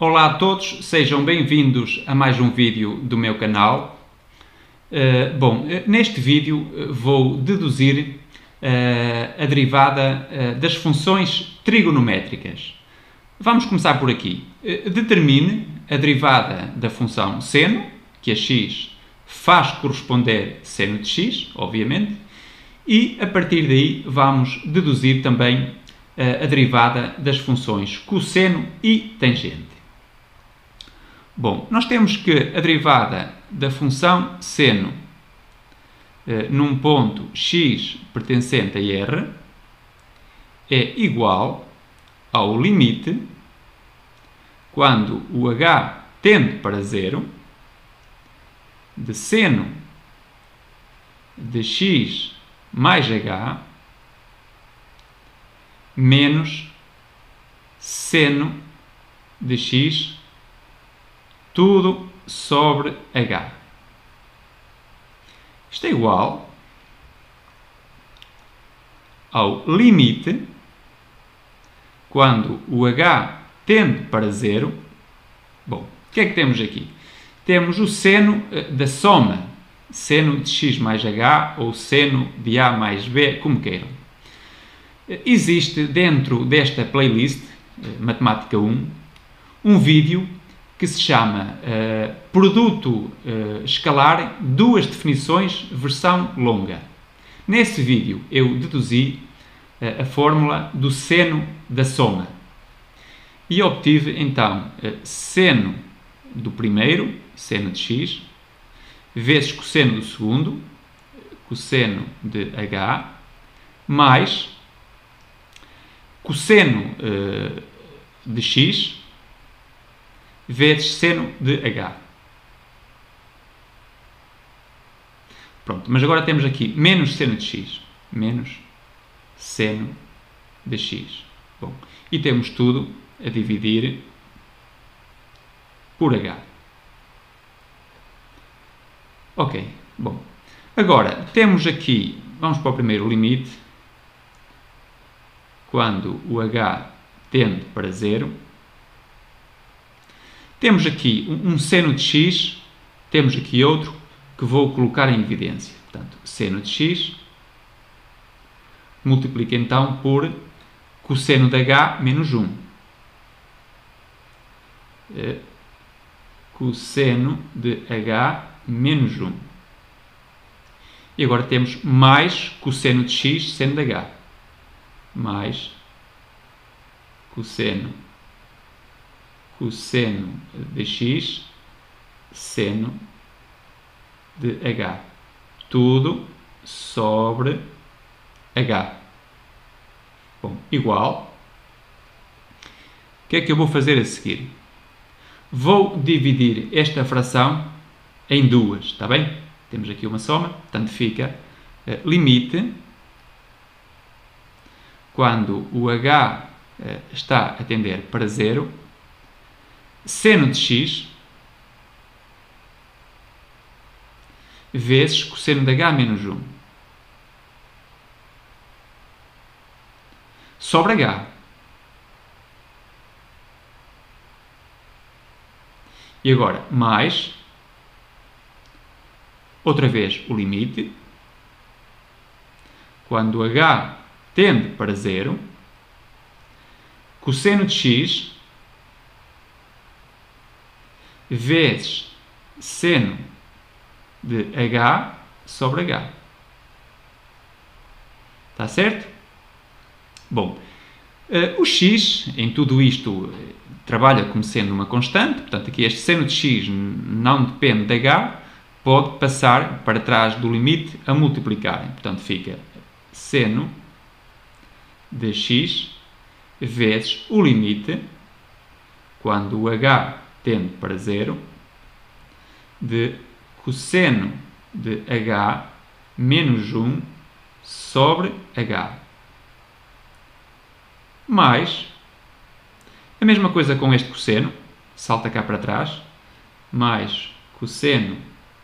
Olá a todos, sejam bem-vindos a mais um vídeo do meu canal. Neste vídeo vou deduzir a derivada das funções trigonométricas. Vamos começar por aqui. Determine a derivada da função seno, que a x faz corresponder seno de x, obviamente, e a partir daí vamos deduzir também a derivada das funções cosseno e tangente. Bom, nós temos que a derivada da função seno num ponto x pertencente a R é igual ao limite quando o h tende para zero de seno de x mais h menos seno de x tudo sobre h. Isto é igual ao limite quando o h tende para zero. Bom, o que é que temos aqui? Temos o seno da soma, seno de x mais h ou seno de a mais b, como queiram. Existe dentro desta playlist, Matemática 1, um vídeo que se chama Produto Escalar, duas definições, versão longa. Nesse vídeo eu deduzi a fórmula do seno da soma e obtive então seno do primeiro, seno de x, vezes cosseno do segundo, cosseno de h, mais cosseno de x, vezes seno de h. Pronto, mas agora temos aqui menos seno de x, menos seno de x. Bom, e temos tudo a dividir por h. Ok, bom. Agora, temos aqui, vamos para o primeiro limite, quando o h tende para zero. Temos aqui um seno de x, temos aqui outro que vou colocar em evidência. Portanto, seno de x multiplica então por cosseno de h menos 1. Cosseno de h menos 1. E agora temos mais cosseno de x, seno de h. Mais cosseno de x, seno de h. Tudo sobre h. Bom, igual. O que é que eu vou fazer a seguir? Vou dividir esta fração em duas, está bem? Temos aqui uma soma, portanto fica limite quando o h está a tender para zero, seno de x vezes cosseno de h menos 1 sobre h. E agora, mais, outra vez o limite, quando h tende para zero, cosseno de x vezes seno de h sobre h. Está certo? Bom, o x, em tudo isto, trabalha como sendo uma constante, portanto, aqui este seno de x não depende de h, pode passar para trás do limite a multiplicar. Portanto, fica seno de x vezes o limite, quando o h tende para zero, de cosseno de h menos 1 sobre h. Mais, a mesma coisa com este cosseno, salta cá para trás, mais cosseno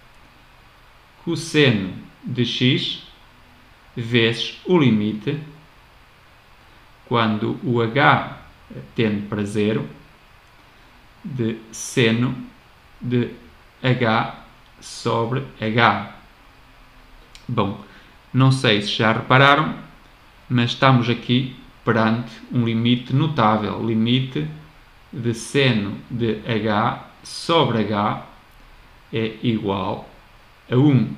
de x vezes o limite quando o h tende para zero de seno de h sobre h. Bom, não sei se já repararam, mas estamos aqui perante um limite notável. Limite de seno de h sobre h é igual a 1.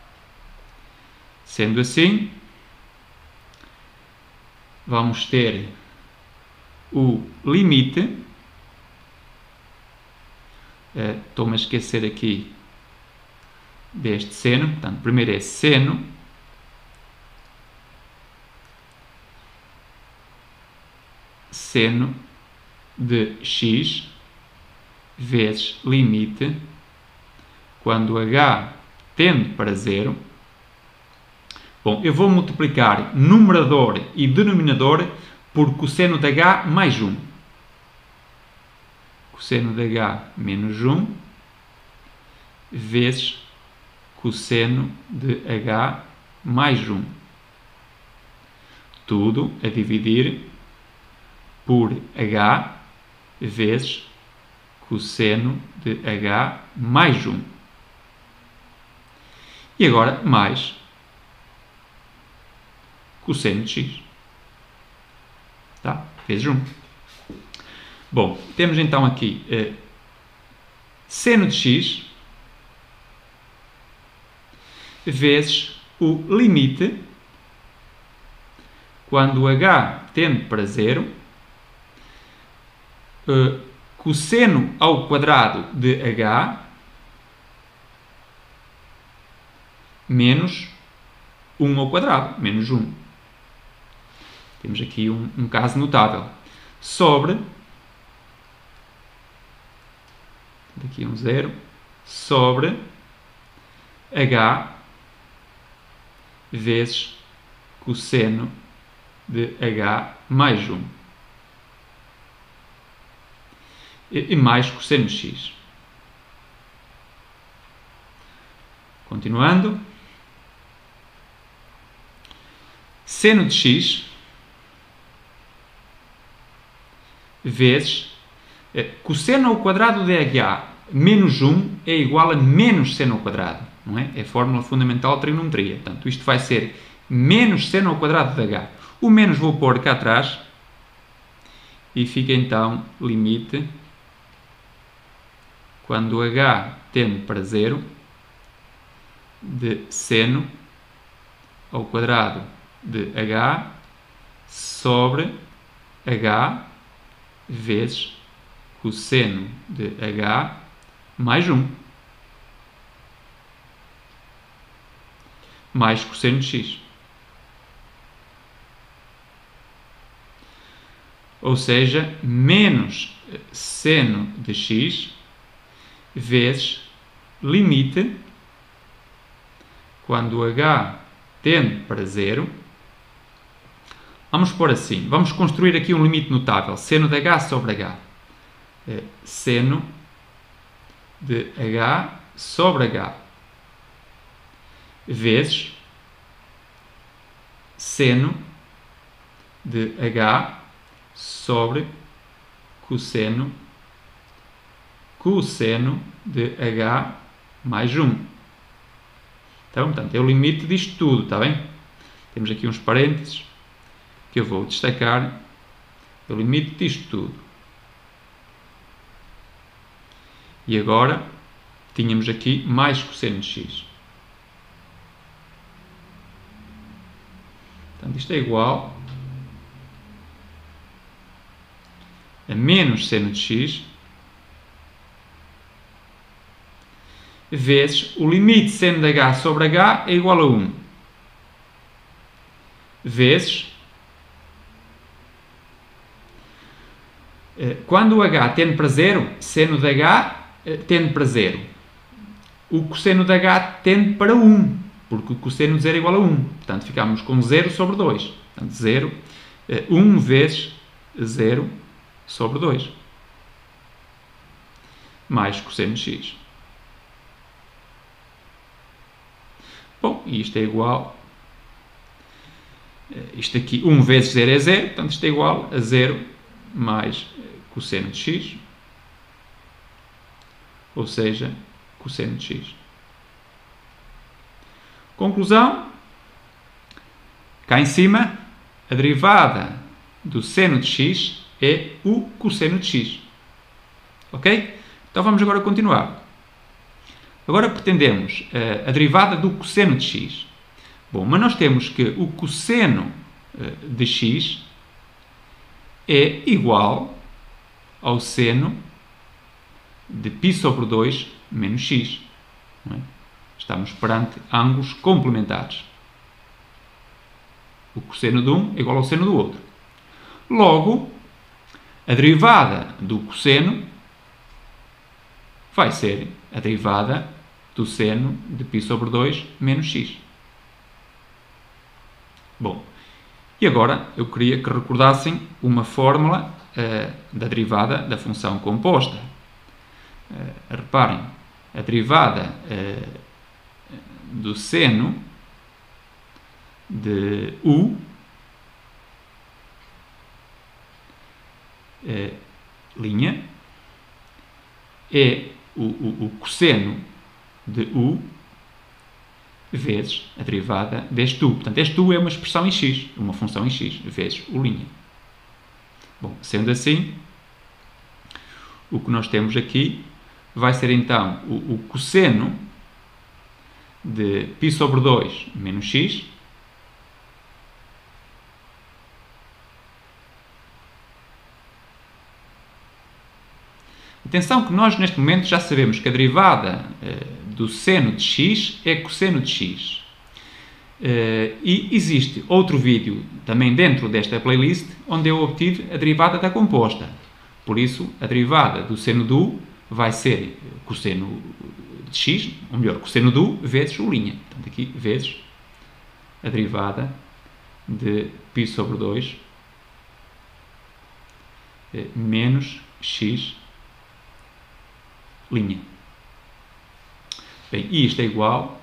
Sendo assim, vamos ter o limite. Estou-me a esquecer aqui deste seno. Portanto, primeiro é seno de x vezes limite quando h tende para 0. Bom, eu vou multiplicar numerador e denominador por cosseno de h mais 1. Cosseno de h menos 1 vezes cosseno de h mais 1. Tudo a dividir por h vezes cosseno de h mais 1. E agora mais cosseno de x. Tá? Vezes 1. Bom, temos então aqui seno de x vezes o limite quando h tende para 0, cosseno ao quadrado de h menos 1 ao quadrado, menos 1. Temos aqui um caso notável. Sobre, daqui um 0, sobre h vezes cosseno de h mais 1. E mais cosseno de x. Continuando. Seno de x vezes cosseno ao quadrado de h menos 1 é igual a menos seno ao quadrado. Não é? É a fórmula fundamental de trigonometria. Portanto, isto vai ser menos seno ao quadrado de h. O menos vou pôr cá atrás e fica então limite quando h tende para 0 de seno ao quadrado de h sobre h vezes cosseno de h mais 1 mais cosseno de x. Ou seja, menos seno de x vezes limite quando h tende para 0. Vamos pôr assim, vamos construir aqui um limite notável, seno de h sobre h. Seno de h sobre h vezes seno de h sobre cosseno de h mais 1. Então, portanto, é o limite disto tudo, está bem? Temos aqui uns parênteses que eu vou destacar. É o limite disto tudo. E agora, tínhamos aqui mais cosseno de x. Portanto, isto é igual a menos seno de x vezes o limite seno de h sobre h é igual a 1 vezes quando o h tende para 0, seno de h tende para 0. O cosseno de h tende para 1, porque o cosseno de 0 é igual a 1. Portanto, ficamos com 0 sobre 2. Portanto, 0, 1 vezes 0 sobre 2. Mais cosseno de x. Bom, e isto é igual... Isto aqui, 1 vezes 0 é 0. Portanto, isto é igual a 0 mais cosseno de x. ou seja, cosseno de x. Conclusão, cá em cima, a derivada do seno de x é o cosseno de x. Ok? Então vamos agora continuar. Agora pretendemos a derivada do cosseno de x. Bom, mas nós temos que o cosseno de x é igual ao seno de π sobre 2 menos x. Não é? Estamos perante ângulos complementares. O cosseno de um é igual ao seno do outro. Logo, a derivada do cosseno vai ser a derivada do seno de π sobre 2 menos x. Bom, e agora eu queria que recordassem uma fórmula da derivada da função composta. Reparem, a derivada do seno de u linha é o cosseno de u vezes a derivada deste u. Portanto, este u é uma expressão em x, uma função em x, vezes u'. Bom, sendo assim, o que nós temos aqui vai ser então o cosseno de π sobre 2 menos x Atenção que nós, neste momento, já sabemos que a derivada do seno de x é cosseno de x. E existe outro vídeo, também dentro desta playlist, onde eu obtive a derivada da composta. Por isso, a derivada do seno de u vai ser cosseno de x, ou melhor, cosseno de u vezes u'. Portanto, aqui, vezes a derivada de π sobre 2 menos x'. Bem, e isto é igual...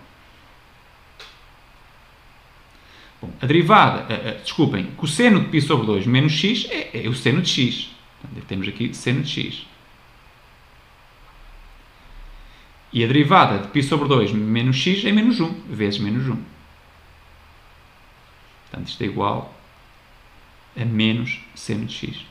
Bom, a derivada... desculpem, cosseno de π sobre 2 menos x é o seno de x. Portanto, temos aqui seno de x. E a derivada de π sobre 2 menos x é menos 1, vezes menos 1. Portanto, isto é igual a menos seno de x.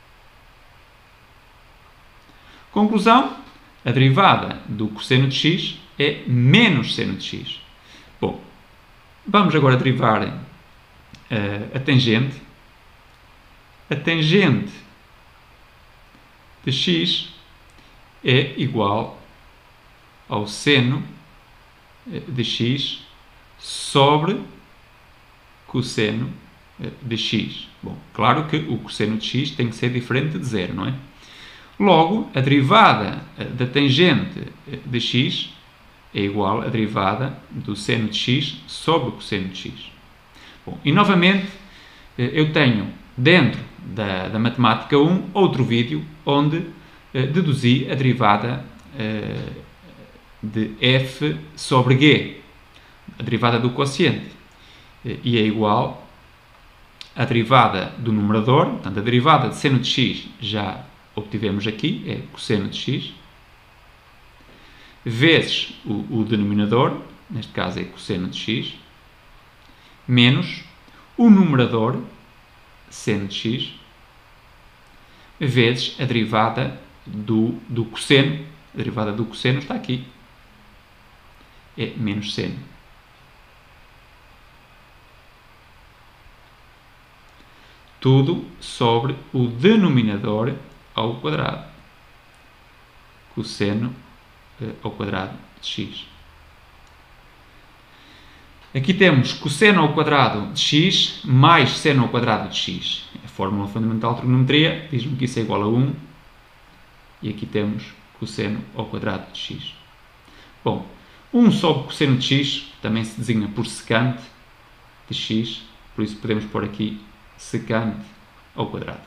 Conclusão, a derivada do cosseno de x é menos seno de x. Bom, vamos agora derivar a tangente. A tangente de x é igual ao seno de x sobre cosseno de x. Bom, claro que o cosseno de x tem que ser diferente de zero, não é? Logo, a derivada da tangente de x é igual à derivada do seno de x sobre o cosseno de x. Bom, e novamente, eu tenho dentro da matemática 1 outro vídeo onde deduzi a derivada de f sobre g, a derivada do quociente, e é igual à derivada do numerador. Portanto, a derivada de seno de x já obtivemos aqui, é cosseno de x, vezes o denominador, neste caso é cosseno de x, menos o numerador, seno de x, vezes a derivada do cosseno. A derivada do cosseno está aqui, é menos seno. Tudo sobre o denominador ao quadrado, cosseno ao quadrado de x. Aqui temos cosseno ao quadrado de x mais seno ao quadrado de x. A fórmula fundamental de trigonometria diz-me que isso é igual a 1. E aqui temos cosseno ao quadrado de x. Bom, 1 sobre cosseno de x também se designa por secante de x. Por isso podemos pôr aqui secante ao quadrado.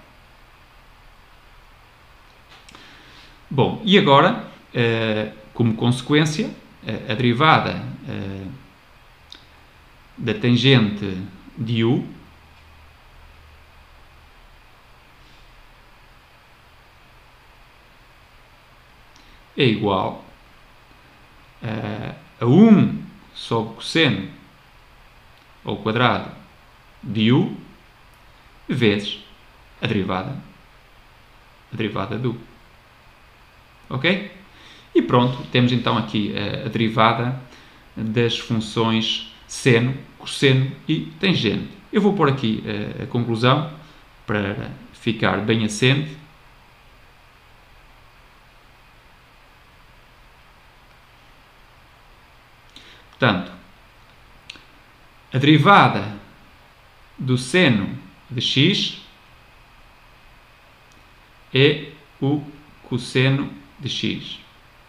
Bom, e agora, como consequência, a derivada da tangente de u é igual a 1 sobre cosseno ao quadrado de u vezes a derivada de u. Ok? E pronto, temos então aqui a derivada das funções seno, cosseno e tangente. Eu vou pôr aqui a conclusão para ficar bem assente. Portanto, a derivada do seno de x é o cosseno de x.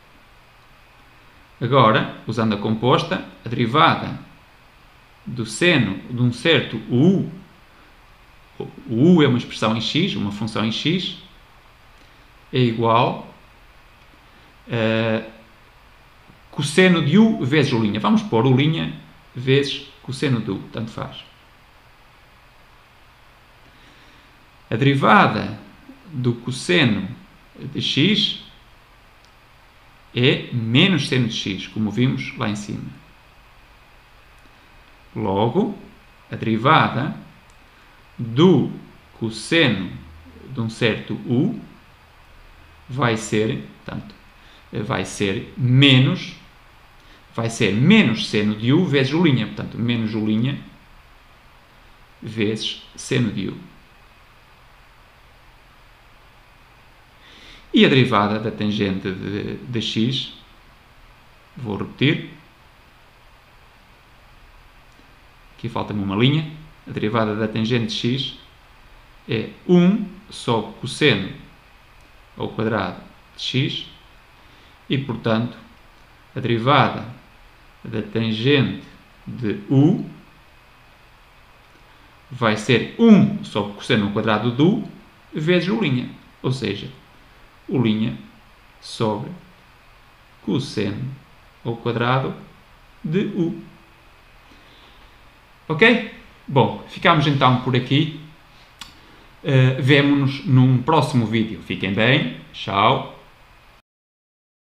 Agora, usando a composta, a derivada do seno de um certo u, o u é uma expressão em x, uma função em x, é igual a cosseno de u vezes u'. Vamos pôr u' vezes cosseno de u, tanto faz. A derivada do cosseno de x é menos seno de x, como vimos lá em cima. Logo, a derivada do cosseno de um certo u vai ser, portanto, vai ser menos seno de u vezes u'. Portanto, menos u' vezes seno de u. E a derivada da tangente de x, vou repetir, aqui falta-me uma linha, a derivada da tangente de x é 1 sobre cosseno ao quadrado de x e, portanto, a derivada da tangente de u vai ser 1 sobre cosseno ao quadrado de u vezes u', ou seja, u' sobre cosseno ao quadrado de u. Ok? Bom, ficamos então por aqui. Vemo-nos num próximo vídeo. Fiquem bem. Tchau.